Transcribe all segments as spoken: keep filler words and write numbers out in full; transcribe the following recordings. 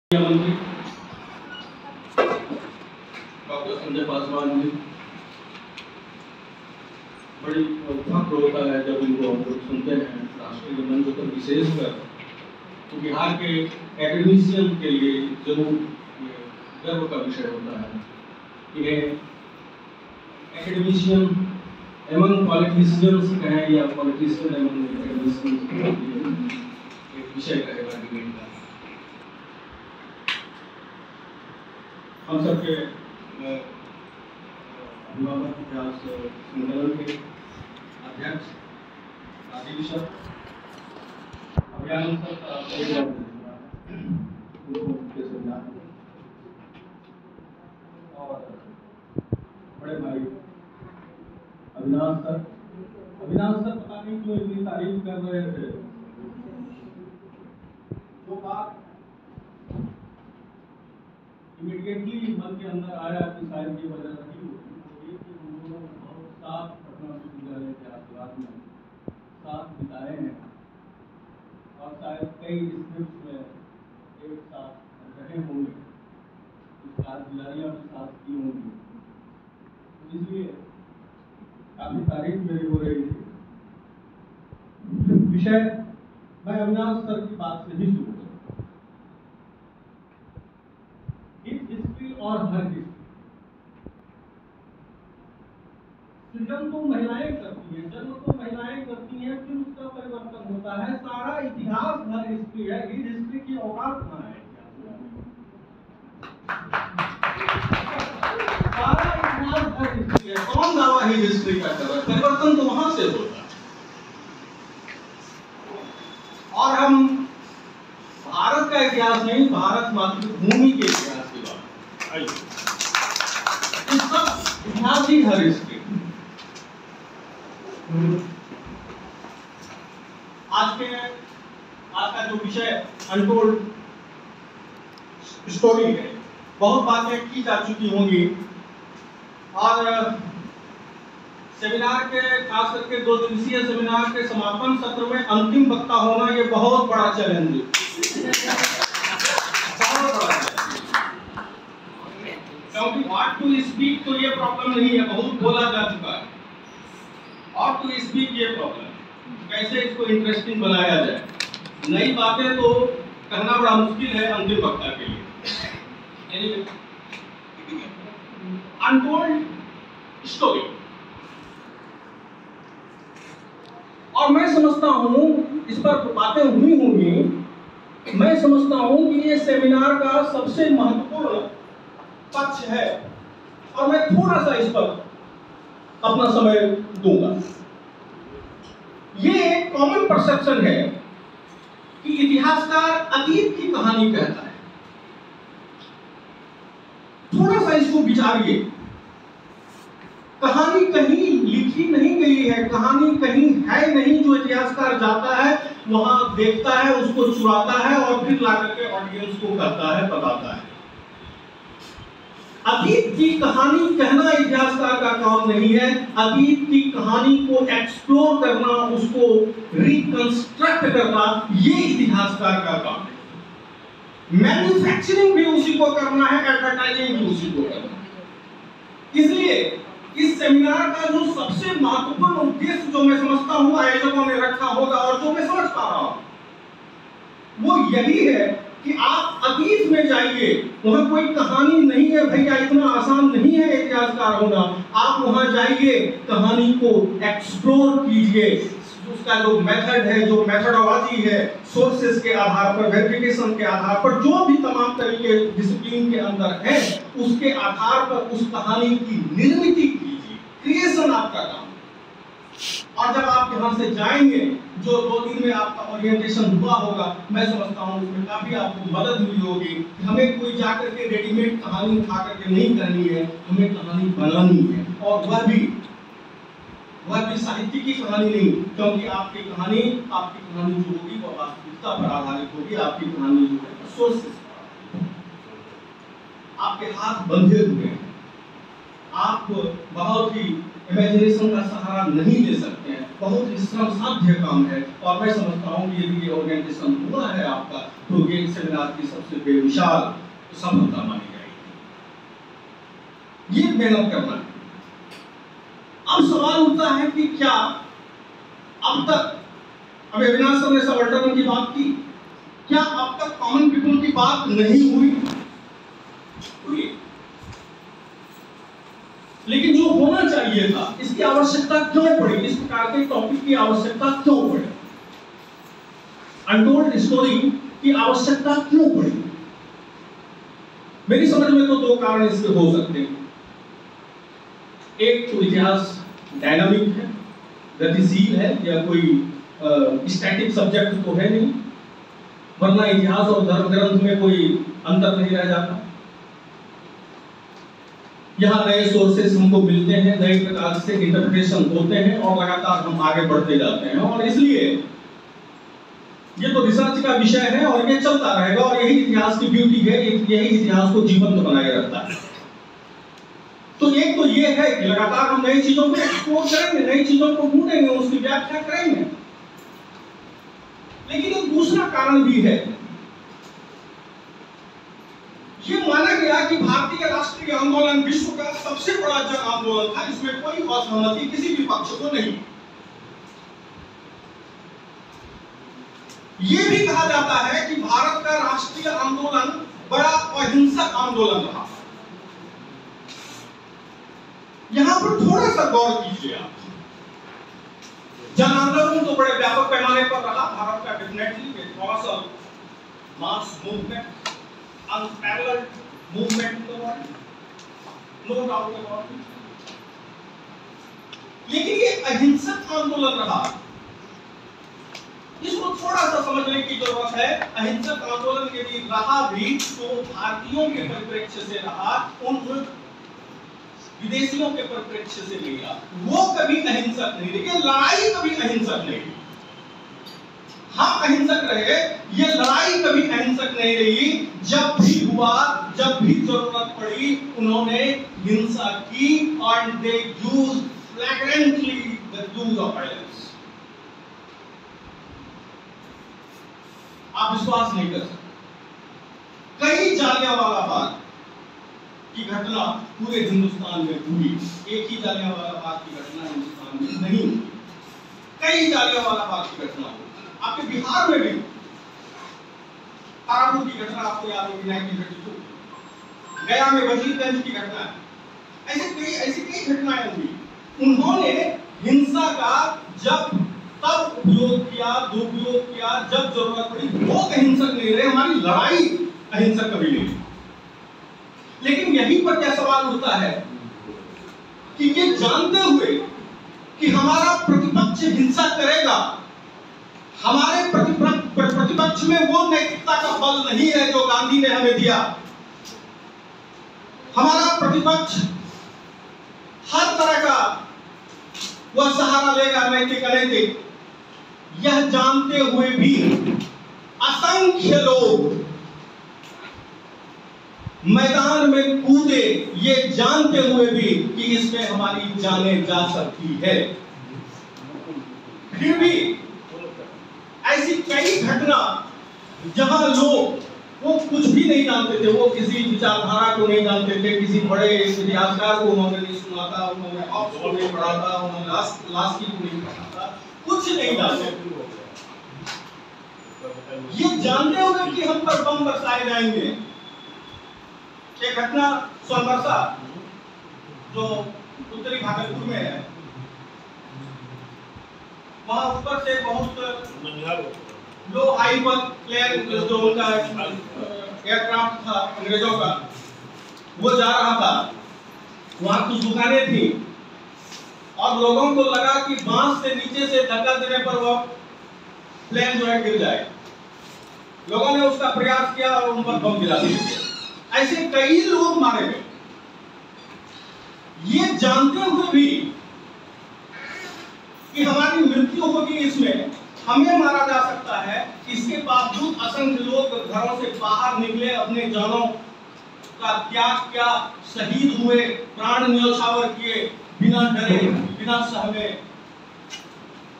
मंत्री डॉक्टर संजय पासवान जी, बड़ी फख्र होता है जब इनको हम लोग सुनते हैं राष्ट्रीय मंच पर, विशेषकर तो बिहार के एकेडमिशियन के लिए जरूर गर्व का विषय होता है। इन्हें एकेडमिशियन एमंग पॉलिटिशियंस कहें या पॉलिटिशियन एमंग एकेडमिशियंस, एक विषय रहेगा डिबेट का। हम सबके अभिभावक इतिहास संमेलन के अध्यक्ष राजीव सर, अभियान सर, और बड़े भाई अविनाश सर अविनाश सर पता नहीं क्यों इतनी तारीफ कर रहे थे। जो बात इमीडिएटली मन के अंदर आया कि शायद ये वजह नहीं होगी, कि हम लोग बहुत साथ पटना विश्वविद्यालय के आशीर्वाद में साथ बिताए हैं और शायद कई स्क्रिप्ट में एक साथ रहे होंगे, कारगुजारियां भी साथ की होंगी, इसलिए काफी तारीफ मेरी हो रही थी। विषय मैं अविनाश सर की बात से ही शुरू हिस्ट्री और हर हिस्ट्री। सृजन तो महिलाएं करती हैं, जन्म तो महिलाएं करती हैं, फिर उसका परिवर्तन होता है। सारा इतिहास हर हिस्ट्री है। इस हिस्ट्री की औकात कहाँ है? सारा इतिहास हर हिस्ट्री है। कौन दावा ही हिस्ट्री का कर रहा है? परिवर्तन तो वहां से होता है। और हम भारत का इतिहास नहीं, भारत मातृभूमि के इतिहास की बात इसका इतिहास ही हर हिस्ट्री। आज के आज का जो विषय अनटोल्ड स्टोरी है, बहुत बातें की जा चुकी होंगी और सेमिनार के, खास करके दो दिवसीय सेमिनार के समापन सत्र में अंतिम वक्ता होना ये बहुत बड़ा चैलेंज है। क्योंकि व्हाट टू स्पीक तो ये प्रॉब्लम नहीं है, बहुत बोला जा चुका है। और टू स्पीक ये प्रॉब्लम है, कैसे इसको इंटरेस्टिंग बनाया जाए। नई बातें तो कहना बड़ा मुश्किल है अंतिम वक्ता के लिए। अनटोल्ड स्टोरी, और मैं समझता हूं इस पर बातें हुई होंगी। मैं समझता हूं कि ये सेमिनार का सबसे महत्वपूर्ण पक्ष है और मैं थोड़ा सा इस पर अपना समय दूंगा। ये एक कॉमन परसेप्शन है कि इतिहासकार अतीत की कहानी कहता है। थोड़ा सा इसको विचारिए। कहानी कहीं लिखी नहीं गई है, कहानी कहीं है नहीं जो इतिहासकार जाता है वहां देखता है, उसको चुराता है और फिर लाकर के ऑडियंस को कहता है, बताता है। अतीत की कहानी कहना इतिहासकार का काम नहीं है। अतीत की कहानी को एक्सप्लोर करना, उसको रिकंस्ट्रक्ट करना, ये इतिहासकार का काम है। मैन्युफैक्चरिंग भी उसी को करना है, एडवर्टाइजिंग भी उसी को करना है। इसलिए इस सेमिनार का जो सबसे महत्वपूर्ण उद्देश्य जो मैं समझता हूं आयोजकों ने रखा होगा और जो मैं समझ पा रहा हूं वो यही है कि आप अतीत में जाइए। वहां कोई कहानी नहीं है भैया, इतना आसान नहीं है इतिहासकार होना। आप वहां जाइए, कहानी को एक्सप्लोर कीजिए, उसका जो मेथड है, जो मेथोडोलॉजी है, सोर्सेस के आधार पर, वेरिफिकेशन के आधार पर, जो भी तमाम तरीके डिसिप्लिन के अंदर है, उसके आधार पर उस कहानी की निर्मित कीजिए। क्रिएशन आपका काम। और जब आप यहाँ से जाएंगे, जो दो दिन में आपका ओरिएंटेशन हुआ होगा, मैं समझता हूँ उसमें काफी आपको मदद हुई होगी। हमें कोई जाकर के रेडीमेड कहानी उठा करके नहीं करनी है, हमें कहानी बनानी है, और वह भी वह भी साहित्य की कहानी नहीं, क्योंकि आपकी कहानी आपकी कहानी जो होगी वो वास्तविकता पर आधारित होगी। आपकी कहानी जो है सोर्सेस पर। आपके हाथ बंधे हुए हैं, आप बहुत ही इमेजिनेशन का सहारा नहीं ले सकते हैं। बहुत ही श्रम साध्य काम है, और मैं समझता हूँ कि यदि ये ऑर्गेनाइजेशन हुआ है आपका, तो ये सेमिनार की सबसे बेमिसाल सफलता मानी जाएगी। ये मेहनत करना है। अब सवाल उठता है कि क्या अब तक, अब अविनाश सर ने सबअल्टर्न की बात की, क्या अब तक कॉमन पीपल की बात नहीं हुई? हुई। लेकिन जो होना चाहिए था, इसकी आवश्यकता क्यों पड़ी? इस प्रकार के टॉपिक की आवश्यकता क्यों पड़ी? अनटोल्ड स्टोरी की आवश्यकता क्यों पड़ी? मेरी समझ में तो दो कारण इसके हो सकते हैं। एक तो इतिहास डायनामिक है, गतिशील है, या कोई स्टैटिक सब्जेक्ट तो है नहीं, वरना इतिहास और धर्म ग्रंथ में कोई अंतर नहीं रह जाता। यहाँ नए सोर्सेस हमको मिलते हैं, नए प्रकार से इंटरप्रिटेशन होते हैं, और लगातार हम आगे बढ़ते जाते हैं, और इसलिए ये तो रिसर्च का विषय है और ये चलता रहेगा, और यही इतिहास की ब्यूटी है, यही इतिहास को जीवंत बनाए रखता है। तो एक तो ये है कि लगातार हम नई चीजों को एक्सप्लोर करेंगे, नई चीजों को ढूंढेंगे, उसकी व्याख्या करेंगे। लेकिन एक दूसरा कारण भी है। ये माना गया कि भारतीय राष्ट्रीय आंदोलन विश्व का सबसे बड़ा जन आंदोलन था, इसमें कोई असहमति किसी भी पक्ष को नहीं। ये भी कहा जाता है कि भारत का राष्ट्रीय आंदोलन बड़ा अहिंसक आंदोलन रहा। यहां पर थोड़ा सा गौर कीजिए आप। जन आंदोलन तो बड़े व्यापक पैमाने पर रहा भारत का, definitely commercial mass movement, unparalleled movement in the world, no doubt about it. लेकिन ये अहिंसक आंदोलन रहा, इसको थोड़ा सा समझने की जरूरत है। अहिंसक आंदोलन यदि रहा भी तो भारतीयों के परिप्रेक्ष्य से रहा, उन विदेशियों के परिप्रेक्ष्य से नहीं रहा। वो कभी अहिंसक नहीं रही, लड़ाई कभी अहिंसक नहीं रही। हम अहिंसक रहे, ये लड़ाई कभी अहिंसक नहीं रही। जब भी हुआ, जब भी जरूरत पड़ी, उन्होंने हिंसा की, और they used flagrantly the use of violence. आप विश्वास नहीं कर सकते, कई जालियांवाला बाग की घटना पूरे हिंदुस्तान में हुई, एक ही जालियांवाला बाग की घटना हिंदुस्तान में नहीं हुई, कई जालियांवाला बाग की घटना हुई। आपके बिहार में भी तारापुर की घटना आपको याद होगी, नाइनटीन थर्टी टू, गया में वजीरगंज की घटना है, ऐसे कई ऐसी कई घटनाएं हुई। उन्होंने हिंसा का जब तब उपयोग किया, दुरुपयोग किया, जब जरूरत पड़ी। वो अहिंसक नहीं रहे, हमारी लड़ाई अहिंसक कभी नहीं। लेकिन यहीं पर क्या सवाल उठता है कि ये जानते हुए कि हमारा प्रतिपक्ष हिंसा करेगा, हमारे प्रतिपक्ष में वो नैतिकता का बल नहीं है जो गांधी ने हमें दिया। हमारा प्रतिपक्ष हर तरह का वह सहारा लेगा, नैतिक अनैतिक। यह जानते हुए भी असंख्य लोग मैदान में कूदे, ये जानते हुए भी कि इसमें हमारी जानें जा सकती है। फिर भी ऐसी कई घटना जहां लोग वो कुछ भी नहीं जानते थे, वो किसी विचारधारा को नहीं जानते थे, किसी बड़े इतिहासकार को उन्होंने नहीं सुना था, उन्होंने ऑक्स को नहीं पढ़ा था, उन्होंने लास्की को नहीं पढ़ा था, कुछ नहीं जानते। ये जानते हुए कि हम पर बम बरसाए जाएंगे। एक घटना सोनबरसा जो उत्तरी भागलपुर में है, वहां ऊपर से बहुत लो हाई पर प्लेन जो उनका एयरक्राफ्ट था अंग्रेजों का, वो जा रहा था। वहां कुछ दुकानें थी और लोगों को लगा कि बांस से नीचे से धक्का देने पर वो प्लेन जो है गिर जाए। लोगों ने उसका प्रयास किया और उन पर बम गिरा दिए। ऐसे कई लोग मारे गए। ये जानते हुए भी कि हमारी मृत्यु होगी, इसमें हमें मारा जा सकता है, इसके बावजूद असंख्य लोग घरों से बाहर निकले, अपने जानों का त्याग किया, शहीद हुए, प्राण न्यौछावर किए, बिना डरे, बिना सहमे।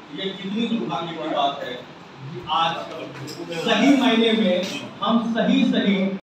ये कितनी दुर्भाग्य की बात है कि आज सही मायने में हम सही सही